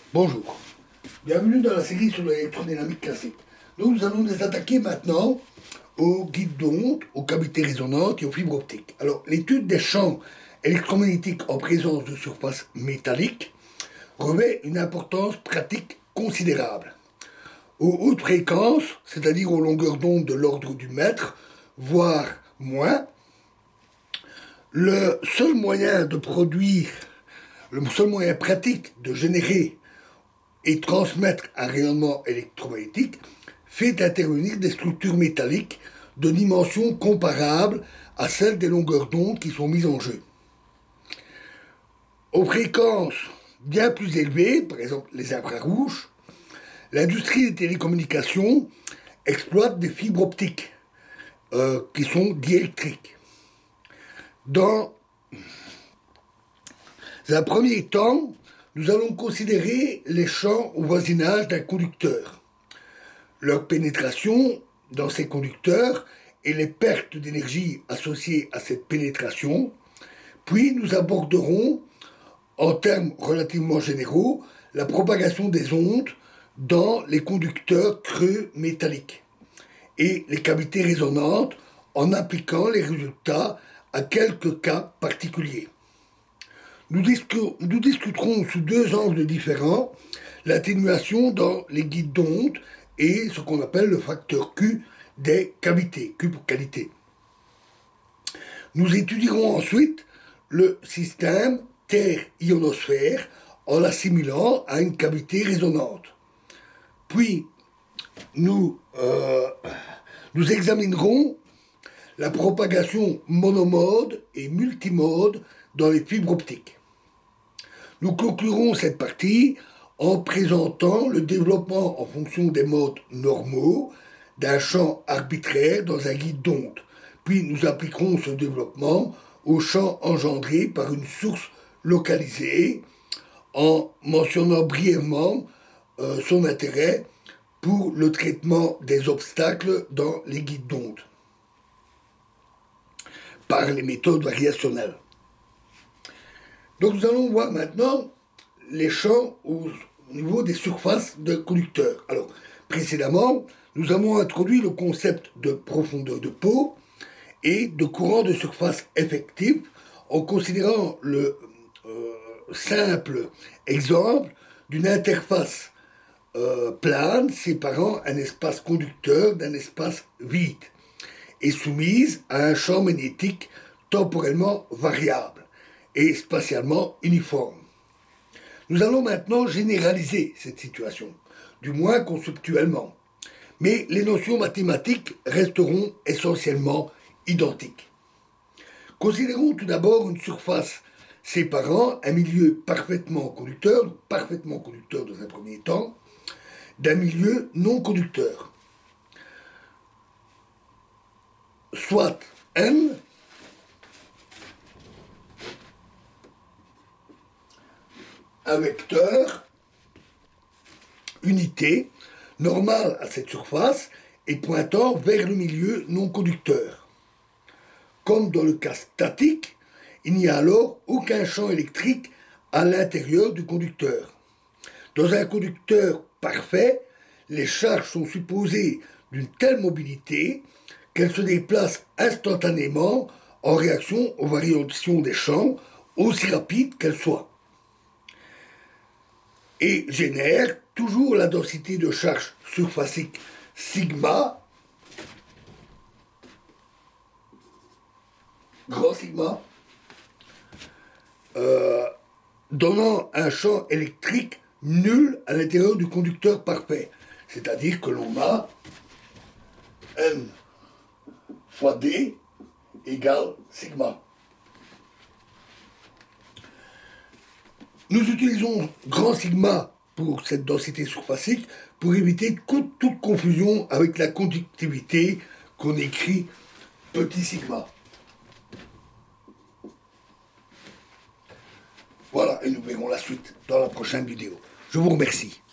Bonjour, bienvenue dans la série sur l'électrodynamique classique. Donc nous allons nous attaquer maintenant aux guides d'ondes, aux cavités résonantes et aux fibres optiques. Alors l'étude des champs électromagnétiques en présence de surfaces métalliques revêt une importance pratique considérable. Aux hautes fréquences, c'est-à-dire aux longueurs d'onde de l'ordre du mètre, voire moins, le seul moyen pratique de générer et transmettre un rayonnement électromagnétique fait intervenir des structures métalliques de dimensions comparables à celles des longueurs d'onde qui sont mises en jeu. Aux fréquences bien plus élevées, par exemple les infrarouges, l'industrie des télécommunications exploite des fibres optiques qui sont diélectriques. Dans un premier temps, nous allons considérer les champs au voisinage d'un conducteur, leur pénétration dans ces conducteurs et les pertes d'énergie associées à cette pénétration, puis nous aborderons, en termes relativement généraux, la propagation des ondes dans les conducteurs creux métalliques et les cavités résonantes en appliquant les résultats à quelques cas particuliers. Nous discuterons sous deux angles différents l'atténuation dans les guides d'ondes et ce qu'on appelle le facteur Q des cavités, Q pour qualité. Nous étudierons ensuite le système Terre-ionosphère en l'assimilant à une cavité résonante. Puis, nous examinerons la propagation monomode et multimode dans les fibres optiques. Nous conclurons cette partie en présentant le développement en fonction des modes normaux d'un champ arbitraire dans un guide d'onde. Puis nous appliquerons ce développement au champ engendré par une source localisée en mentionnant brièvement son intérêt pour le traitement des obstacles dans les guides d'onde par les méthodes variationnelles. Donc nous allons voir maintenant les champs au niveau des surfaces de conducteurs. Alors, précédemment, nous avons introduit le concept de profondeur de peau et de courant de surface effectif en considérant le simple exemple d'une interface plane séparant un espace conducteur d'un espace vide et soumise à un champ magnétique temporellement variable et spatialement uniforme. Nous allons maintenant généraliser cette situation, du moins conceptuellement, mais les notions mathématiques resteront essentiellement identiques. Considérons tout d'abord une surface séparant un milieu parfaitement conducteur dans un premier temps, d'un milieu non conducteur. Soit N un vecteur unité normal à cette surface et pointant vers le milieu non conducteur. Comme dans le cas statique, il n'y a alors aucun champ électrique à l'intérieur du conducteur. Dans un conducteur parfait, les charges sont supposées d'une telle mobilité qu'elles se déplacent instantanément en réaction aux variations des champs, aussi rapides qu'elles soient, et génère toujours la densité de charge surfacique sigma, grand sigma, donnant un champ électrique nul à l'intérieur du conducteur parfait. C'est-à-dire que l'on a N fois D égale sigma. Nous utilisons grand sigma pour cette densité surfacique pour éviter toute confusion avec la conductivité qu'on écrit petit sigma. Voilà, et nous verrons la suite dans la prochaine vidéo. Je vous remercie.